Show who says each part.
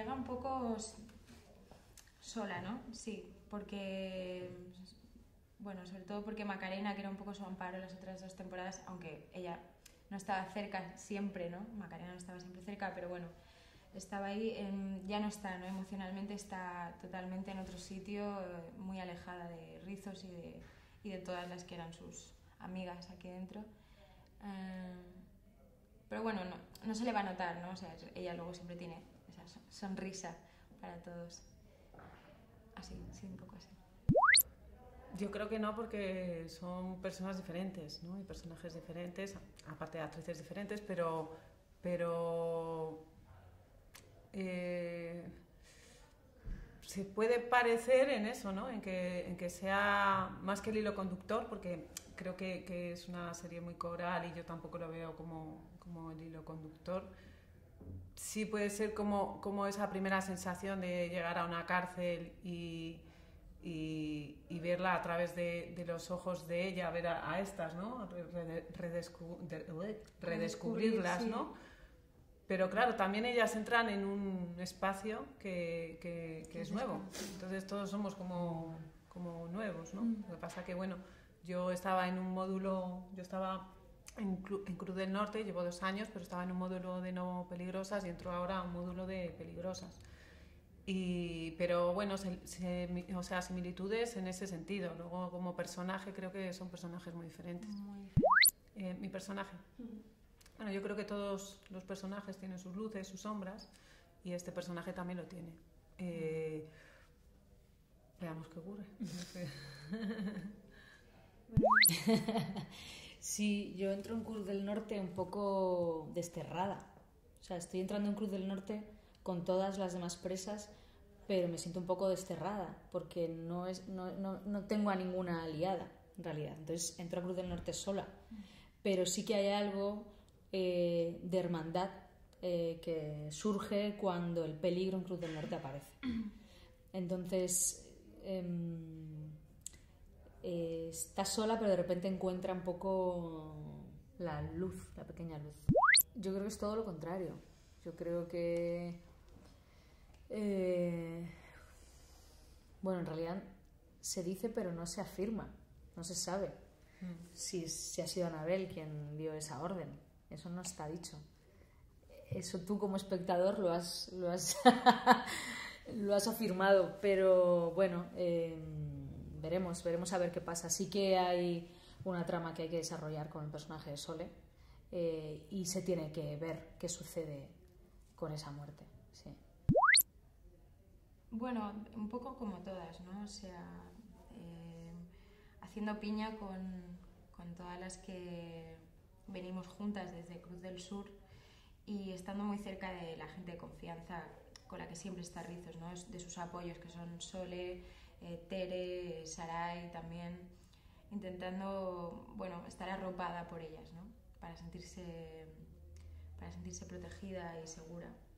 Speaker 1: llega un poco sola, ¿no? Sí, porque, bueno, sobre todo porque Macarena, que era un poco su amparo las otras 2 temporadas, aunque ella no estaba cerca siempre, ¿no? Macarena no estaba siempre cerca, pero bueno, estaba ahí, ya no está, ¿no? Emocionalmente está totalmente en otro sitio, muy alejada de Rizos y de todas las que eran sus amigas aquí dentro. Pero bueno, no se le va a notar, ¿no? O sea, ella luego siempre tiene esa sonrisa para todos. Así, sí, un poco así.
Speaker 2: Yo creo que no, porque son personas diferentes, ¿no? Y personajes diferentes, aparte de actrices diferentes, pero se puede parecer en eso, ¿no? En que sea más que el hilo conductor, porque creo que es una serie muy coral y yo tampoco lo veo como el hilo conductor. Sí puede ser como esa primera sensación de llegar a una cárcel y verla a través de los ojos de ella, ver a estas, ¿no? Redescubrirlas, ¿no? Pero claro, también ellas entran en un espacio que es nuevo. Entonces todos somos como nuevos, ¿no? Lo que pasa que, bueno, yo estaba en un módulo, yo estaba en Cruz del Norte, llevo 2 años, pero estaba en un módulo de no peligrosas y entro ahora a un módulo de peligrosas. Pero bueno, o sea, similitudes en ese sentido. Luego, como personaje, creo que son personajes muy diferentes. Mi personaje. Bueno, yo creo que todos los personajes tienen sus luces, sus sombras, y este personaje también lo tiene. Veamos qué ocurre.
Speaker 3: Sí, yo entro en Cruz del Norte un poco desterrada. O sea, estoy entrando en Cruz del Norte con todas las demás presas, pero me siento un poco desterrada porque no tengo a ninguna aliada, en realidad. Entonces entro a Cruz del Norte sola. Pero sí que hay algo de hermandad que surge cuando el peligro en Cruz del Norte aparece. Entonces está sola, pero de repente encuentra un poco la luz, la pequeña luz. Yo creo que es todo lo contrario. Yo creo que bueno, en realidad se dice, pero no se afirma, no se sabe si ha sido Anabel quien dio esa orden. Eso no está dicho. Eso tú como espectador lo has lo has afirmado, pero bueno, veremos a ver qué pasa. Sí que hay una trama que hay que desarrollar con el personaje de Sole, y se tiene que ver qué sucede con esa muerte. Sí.
Speaker 1: Bueno, un poco como todas, ¿no? O sea, haciendo piña con todas las que venimos juntas desde Cruz del Sur y estando muy cerca de la gente de confianza con la que siempre está Rizos, ¿no? De sus apoyos, que son Sole, Tere, Sarai también, intentando, bueno, estar arropada por ellas, ¿no? Para sentirse protegida y segura.